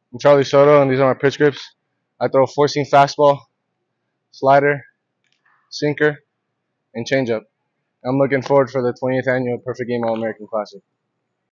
I'm Charlie Soto, and these are my pitch grips. I throw a 4-seam fastball, slider, sinker, and changeup. I'm looking forward for the 20th annual Perfect Game All-American Classic.